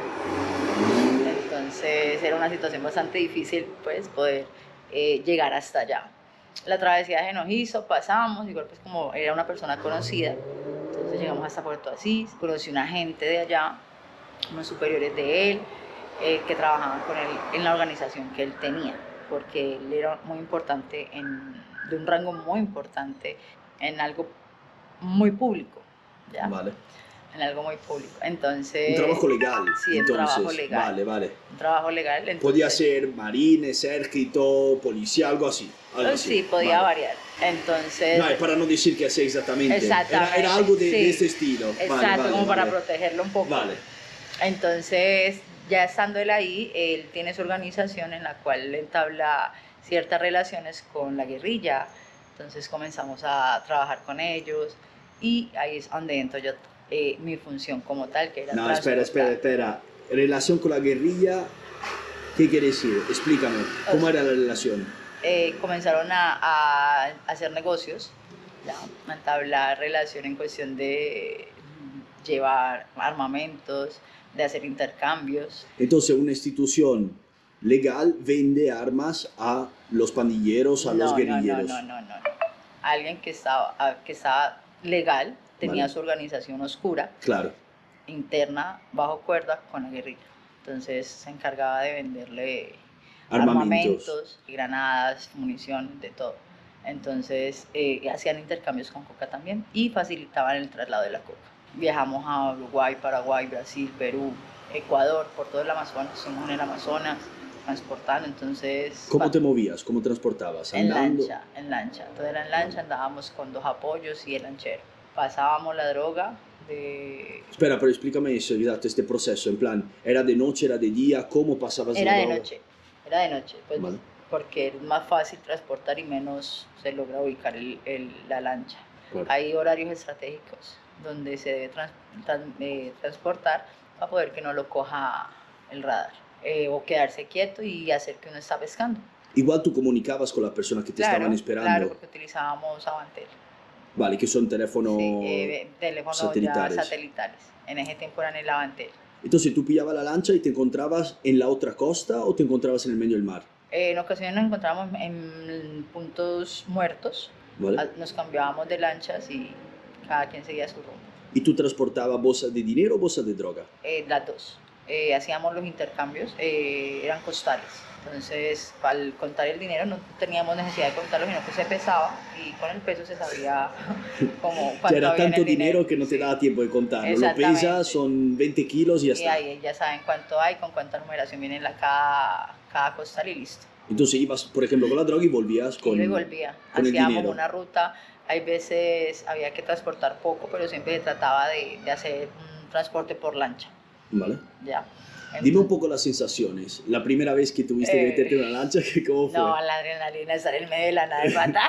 S17: Entonces era una situación bastante difícil pues poder eh, llegar hasta allá. La travesía se nos hizo, pasamos, igual pues como era una persona conocida, entonces llegamos hasta Puerto Asís, conocí una gente de allá, unos superiores de él, eh, que trabajaban con él en la organización que él tenía, porque él era muy importante, en, de un rango muy importante, en algo muy público, ¿ya?
S10: Vale.
S17: En algo muy público. Entonces...
S10: Un trabajo legal.
S17: Sí,
S10: entonces.
S17: un trabajo legal.
S10: Vale, vale.
S17: Un trabajo legal. Entonces,
S10: Podía ser marines, ejército, policía, algo así. Algo así.
S17: Sí, podía
S10: Vale.
S17: variar. Entonces...
S10: No, es para no decir que hacía exactamente.
S17: Exactamente.
S10: Era, era algo de,
S17: sí.
S10: de ese estilo. Vale,
S17: Exacto,
S10: vale,
S17: como
S10: vale.
S17: para protegerlo un poco.
S10: Vale.
S17: Entonces, ya estando él ahí, él tiene su organización en la cual él entabla ciertas relaciones con la guerrilla. Entonces comenzamos a trabajar con ellos y ahí es donde entro yo, eh, mi función como tal, que era
S10: No, espera, espera, espera. Relación con la guerrilla, ¿qué quiere decir? Explícame. ¿Cómo era la relación?
S17: Eh, comenzaron a, a hacer negocios, ¿ya? A entablar relación en cuestión de llevar armamentos, de hacer intercambios.
S10: Entonces, una institución legal vende armas a los pandilleros, a los
S17: No,
S10: guerrilleros.
S17: No, no, no, no, no. Alguien que estaba, ah, que estaba legal, tenía
S10: Vale.
S17: su organización oscura,
S10: Claro.
S17: interna, bajo cuerda con la guerrilla. Entonces se encargaba de venderle
S10: Armamentos.
S17: armamentos, granadas, munición, de todo. Entonces eh, hacían intercambios con coca también y facilitaban el traslado de la coca. Viajamos a Uruguay, Paraguay, Brasil, Perú, Ecuador, por todo el Amazonas, estuvimos en el Amazonas transportando, entonces...
S10: ¿Cómo te movías? ¿Cómo transportabas?
S17: En
S10: ¿Andando?
S17: lancha, en lancha. Todo era en lancha, andábamos con dos apoyos y el lanchero. Pasábamos la droga de...
S10: Espera, pero explícame eso, exacto, este proceso. En plan, ¿era de noche, era de día? ¿Cómo pasabas
S17: Era
S10: la
S17: de
S10: droga?
S17: noche, era de noche, pues,
S10: Vale.
S17: porque es más fácil transportar y menos se logra ubicar el, el- la lancha.
S10: Claro.
S17: Hay horarios estratégicos donde se debe trans- tran- eh, transportar para poder que no lo coja el radar. Eh, o quedarse quieto y hacer que uno está pescando.
S10: Igual tú comunicabas con las personas que te
S17: Claro,
S10: estaban esperando.
S17: claro, porque utilizábamos Avantel.
S10: Vale, que son teléfonos
S17: Sí, eh, teléfonos
S10: satelitales.
S17: ya satelitales. En ese tiempo eran el Avantel.
S10: Entonces tú pillabas la lancha y te encontrabas en la otra costa o te encontrabas en el medio del mar.
S17: Eh, en ocasiones nos encontrábamos en puntos muertos.
S10: Vale.
S17: Ah, Nos cambiábamos de lanchas y cada quien seguía su rumbo.
S10: ¿Y tú transportabas bolsas de dinero o bolsas de droga?
S17: Eh, las dos. Eh, hacíamos los intercambios, eh, eran costales. Entonces, al contar el dinero no teníamos necesidad de contarlo, sino que se pesaba y con el peso se sabía como
S10: Que
S17: cuánto
S10: era
S17: había en
S10: tanto
S17: el
S10: dinero, que no te daba tiempo de contarlo. Lo
S17: Exactamente.
S10: pesas, son veinte kilos y ya
S17: Y
S10: está.
S17: ahí ya saben cuánto hay, con cuánta numeración viene la cada, cada costal y listo.
S10: Entonces ibas, por ejemplo, con la droga y volvías con,
S17: Iba y volvía.
S10: con el
S17: Hacíamos
S10: dinero.
S17: una ruta, hay veces había que transportar poco, pero siempre se trataba de, de hacer un transporte por lancha.
S10: Vale.
S17: Ya.
S10: Dime un poco las sensaciones. La primera vez que tuviste que
S17: Eh,
S10: meterte en una lancha, ¿cómo fue?
S17: No, la adrenalina, estar en el medio de la nada de pata.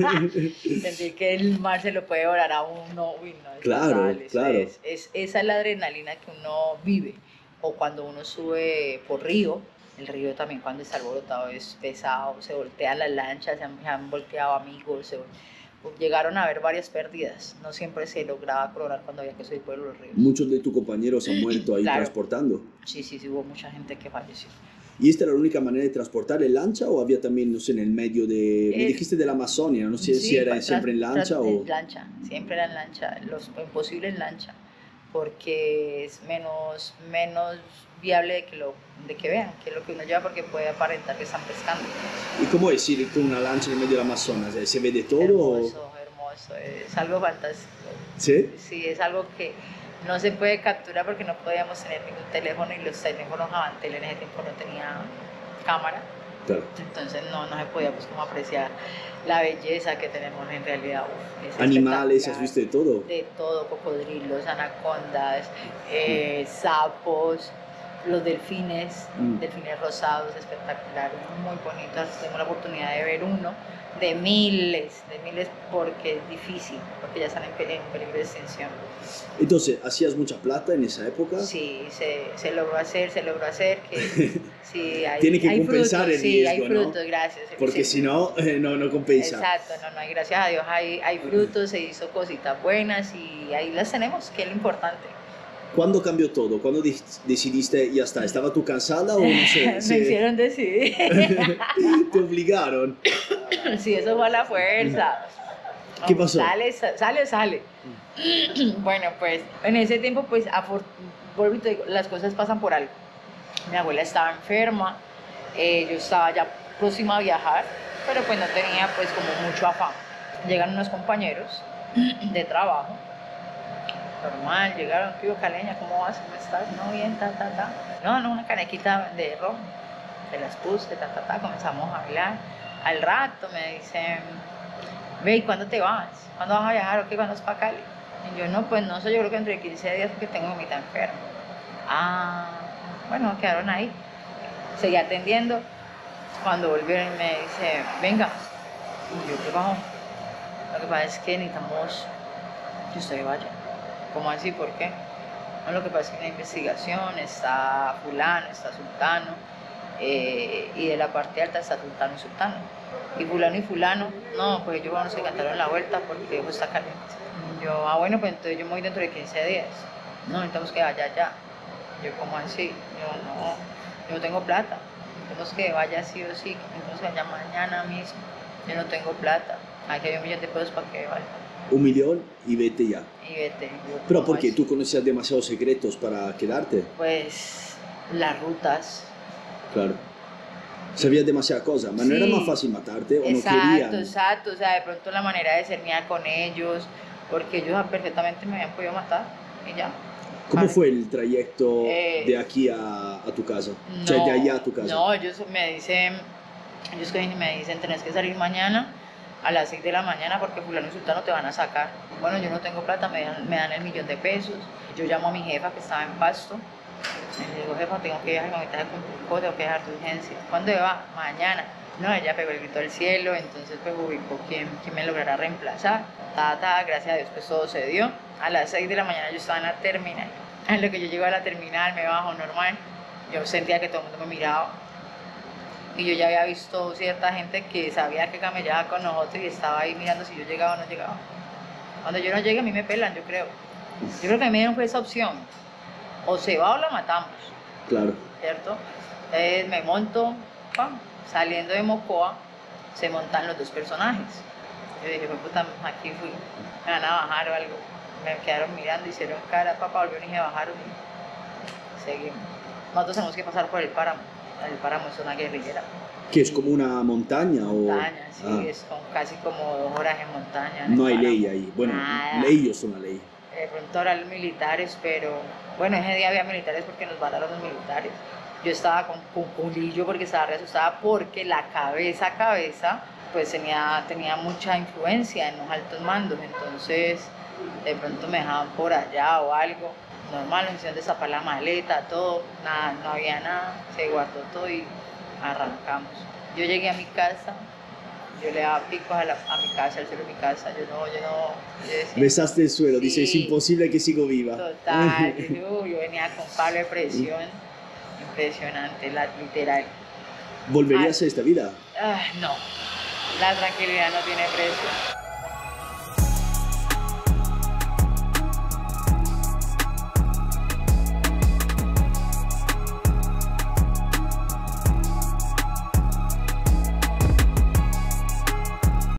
S17: Sentir que el mar se lo puede devorar a uno. Uy, no, es
S10: Claro,
S17: fatal, es-
S10: claro.
S17: Es, es- esa es la adrenalina que uno vive. O cuando uno sube por río, el río también cuando está alborotado es pesado, se voltean las lanchas, se han, se han volteado amigos, se- llegaron a haber varias pérdidas, no siempre se lograba coronar cuando había que subir por los ríos.
S18: Muchos de tus compañeros han muerto ahí
S17: Claro.
S18: transportando.
S17: Sí, sí, sí, hubo mucha gente que falleció.
S18: ¿Y esta era la única manera de transportar en lancha o había también, no sé, en el medio de... me
S17: Eh,
S18: dijiste de la Amazonia, no sé
S17: Sí,
S18: si era
S17: pa-
S18: siempre en
S17: tras-
S18: lancha
S17: tras-
S18: o...
S17: en lancha, siempre era en lancha, los, lo imposible en lancha, porque es menos, menos viable de que, lo, de que vean qué es lo que uno lleva, porque puede aparentar que están pescando.
S18: ¿Y cómo es ir con una lancha en el medio del Amazonas? ¿Se ve de todo? o-
S17: Hermoso, hermoso, es algo fantástico.
S18: ¿Sí?
S17: Sí, es algo que no se puede capturar porque no podíamos tener ningún teléfono y los teléfonos Avantel en ese tiempo no tenían cámara.
S18: Claro.
S17: Entonces no, no se podía pues como apreciar la belleza que tenemos en realidad. Uf, es
S18: Animales, ¿has
S17: espectacular.
S18: visto de todo?
S17: De todo, cocodrilos, anacondas, eh, sapos, los delfines,
S18: Mm.
S17: delfines rosados, espectaculares, muy bonitos. Tengo la oportunidad de ver uno de miles, de miles porque es difícil, porque ya están en, pe- en peligro de extinción.
S18: Entonces, ¿hacías mucha plata en esa época?
S17: Sí, se, se logró hacer, se logró hacer que sí, hay,
S18: Tiene que
S17: hay
S18: compensar
S17: frutos,
S18: el
S17: sí, hay
S18: riesgo, ¿no?
S17: frutos, gracias.
S18: Porque
S17: sí.
S18: si no, eh, no, no compensa.
S17: Exacto, no, no, hay gracias a Dios hay, hay frutos, se hizo cositas buenas y ahí las tenemos, que es lo importante.
S18: ¿Cuándo cambió todo? ¿Cuándo di- decidiste, ya está, estaba tú cansada o no sé?
S17: Me
S18: se-
S17: hicieron decidir.
S18: ¿Te obligaron?
S17: Sí, eso fue a la fuerza.
S18: ¿Qué pasó?
S17: Sale, sa- sale, sale. Bueno, pues en ese tiempo, pues, afor- vuelvo y te digo, las cosas pasan por algo. Mi abuela estaba enferma, eh, yo estaba ya próxima a viajar, pero pues no tenía pues como mucho afán. Llegan unos compañeros de trabajo, normal, llegaron, tío Caleña, ¿cómo vas? ¿Cómo estás? No, bien, ta, ta, ta. No, no, una canequita de ron, se las puse, ta, ta, ta, comenzamos a hablar. Al rato me dicen, ve, ¿y cuándo te vas? ¿Cuándo vas a viajar o qué? ¿Cuándo vas para Cali? Y yo, no, pues no sé, yo creo que entre quince días porque tengo mi tan enfermo. Ah, bueno, quedaron ahí. Seguí atendiendo. Cuando volvieron me dice, venga. Y yo, ¿qué pasó? Lo que pasa es que necesitamos que usted vaya. ¿Cómo así? ¿Por qué? No, lo que pasa es que en la investigación está fulano, está sultano, eh, y de la parte alta está sultano y sultano. Y fulano y fulano, no, pues ellos van a se cantaron la vuelta porque eso está caliente. Y yo, ah, bueno, pues entonces yo me voy dentro de quince días. No, necesitamos que vaya ya. Yo, ¿cómo así? Yo, no, yo no tengo plata. Necesitamos que vaya sí o sí, entonces vaya mañana mismo. Yo no tengo plata. Aquí hay un millón de pesos para que vaya.
S18: Un millón y vete ya.
S17: Y vete. Yo,
S18: ¿Pero
S17: ¿cómo
S18: por qué?
S17: así?
S18: ¿Tú conocías demasiados secretos para quedarte?
S17: Pues las rutas.
S18: Claro. Sabías demasiadas cosas, pero no era
S17: Sí.
S18: más fácil matarte o no
S17: Exacto,
S18: querían.
S17: exacto. O sea, de pronto la manera de ser mía con ellos, porque ellos perfectamente me habían podido matar y ya.
S18: ¿Cómo fue el trayecto
S17: Eh,
S18: de aquí a, a tu casa? O sea, de allá a tu casa.
S17: No, ellos me dicen, ellos cogen y me dicen, tenés que salir mañana a las seis de la mañana porque fulano y sultano te van a sacar. Bueno, yo no tengo plata, me dan, me dan el millón de pesos. Yo llamo a mi jefa que estaba en Pasto. Le digo, jefa, tengo que viajar, ahorita con Curicó, tengo que dejar de urgencia. ¿Cuándo va? Mañana. No, ella pegó el grito al cielo, entonces pues ubicó quién, quién me logrará reemplazar. Ta, ta, gracias a Dios pues todo se dio. A las seis de la mañana yo estaba en la terminal. En lo que yo llego a la terminal, me bajo normal. Yo sentía que todo el mundo me miraba. Y yo ya había visto cierta gente que sabía que camellaba con nosotros y estaba ahí mirando si yo llegaba o no llegaba. Cuando yo no llegue a mí me pelan, yo creo. Yo creo que a mí me dieron fue esa opción. O se va o la matamos,
S18: Claro.
S17: ¿cierto? Entonces me monto, pam, saliendo de Mocoa, se montan los dos personajes. Yo dije, pues puta, aquí fui, me van a bajar o algo. Me quedaron mirando, hicieron cara, papá, volvieron y se bajaron y seguimos. Nosotros tenemos que pasar por el páramo. El páramo es una guerrillera.
S18: ¿Qué es como una montaña? o
S17: Montaña, sí,
S18: Ah,
S17: es con casi como dos horas en montaña. en
S18: no
S17: el
S18: hay
S17: páramo.
S18: ley ahí. Bueno,
S17: Nada.
S18: ellos son la ley.
S17: De pronto ahora los militares, pero bueno, ese día había militares porque nos mataron los militares. Yo estaba con, con culillo porque estaba re asustada porque la cabeza a cabeza pues tenía, tenía mucha influencia en los altos mandos, entonces de pronto me dejaban por allá o algo. Normal, nos hicieron destapar la maleta, todo, nada, no había nada, se guardó todo y arrancamos. Yo llegué a mi casa, yo le daba picos a, la, a mi casa, al suelo de mi casa, yo no, yo no, yo decía,
S18: Besaste el suelo,
S17: Sí.
S18: dice, es imposible que sigo viva.
S17: total, yo, yo venía con palo de presión, impresionante, la, literal.
S18: ¿Volverías a esta vida?
S17: Ah, no, la tranquilidad no tiene precio.